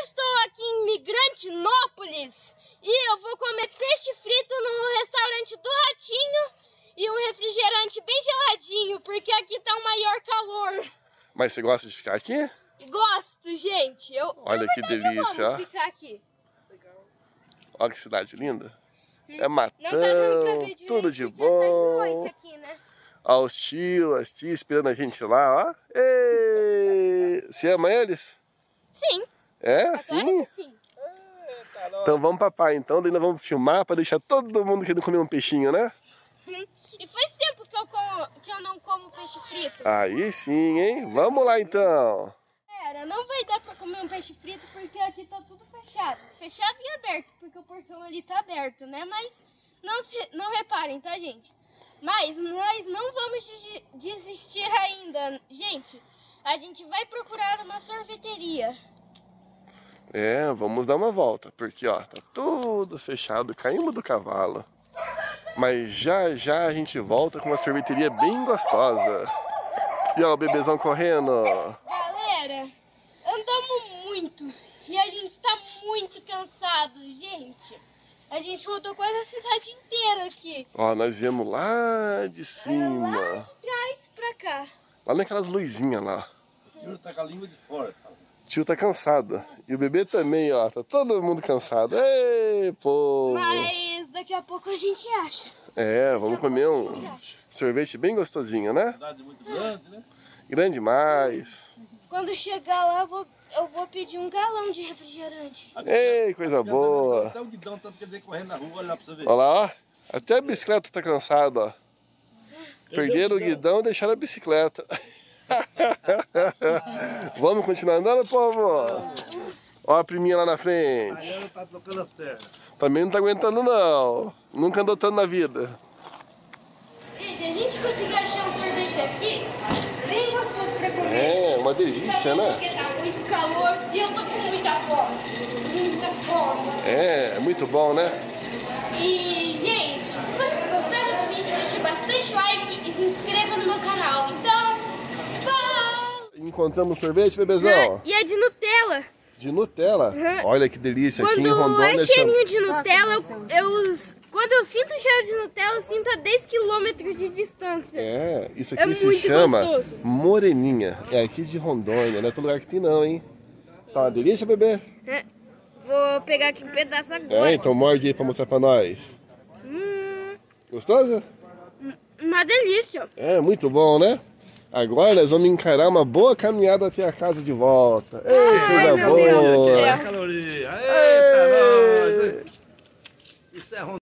estou aqui em Migrantinópolis e eu vou comer peixe frito no restaurante do Ratinho e um refrigerante bem geladinho, porque aqui tá o maior calor. Mas você gosta de ficar aqui? Gosto, gente. Olha que delícia, ó. Ficar aqui. Olha que cidade linda. É matão, Não tá dando pra ver direito, tudo de porque tá de bom. noite aqui, né? Ó, os tios, as tias esperando a gente lá, ó. Ei! Você ama eles? Sim. É? Agora Sim? sim. Então vamos papai, então. Daí nós vamos filmar pra deixar todo mundo querendo comer um peixinho, né? E faz tempo que eu não como peixe frito. Aí sim, hein? Vamos lá então. Pera, não vai dar pra comer um peixe frito porque aqui tá tudo fechado. Fechado e aberto, porque o portão ali tá aberto, né? Mas não reparem, tá, gente? Mas nós não vamos desistir ainda. Gente, a gente vai procurar uma sorveteria. É, vamos dar uma volta, porque ó, tá tudo fechado, caímos do cavalo. Mas já já a gente volta com uma sorveteria bem gostosa. E ó, o bebezão correndo. Galera, andamos muito e a gente tá muito cansado, gente. A gente rodou quase a cidade inteira aqui. Ó, nós viemos lá de cima. Lá de trás pra cá. Lá naquelas luzinhas lá. O tio tá com a língua de fora. O tio tá cansado. E o bebê também, ó. Tá todo mundo cansado. Ei, povo. Mas daqui a pouco a gente acha. É, vamos comer um sorvete bem gostosinho, né? Cidade muito grande, né? Grande demais. Quando chegar lá, eu vou pedir um galão de refrigerante. Ei, coisa boa. Até o guidão tá querendo correr na rua, olha lá pra você ver. Olha lá, ó. Até a bicicleta tá cansada, ó. Perderam o guidão e deixaram a bicicleta. Vamos continuar andando, povo? Ó a priminha lá na frente. Aí ela tá trocando as pernas. Também não tá aguentando, não. Nunca andou tanto na vida. Gente, a gente conseguiu achar um sorvete aqui, bem gostoso pra comer. É, uma delícia, né? Porque tá muito calor e eu tô com muita fome. Muita fome. É, muito bom, né? E, gente, se vocês gostaram do vídeo, deixe bastante like e se inscreva no meu canal. Então, fala! Encontramos sorvete, bebezão? E é de Nutella. De Nutella? Uhum. Olha que delícia. Aqui em Quando Rondônia é cheirinho de Nutella, quando eu sinto o cheiro de Nutella, eu sinto a 10 km de distância. É, isso aqui É se muito chama gostoso. Moreninha. É aqui de Rondônia, não é todo lugar que tem não, hein? Tá uma delícia, bebê? É. Vou pegar aqui um pedaço agora. É, então morde aí pra mostrar pra nós. Gostosa? Uma delícia. É, muito bom, né? Agora nós vamos encarar uma boa caminhada até a casa de volta. Ei, coisa boa! Caloria. Eita, nós! Isso é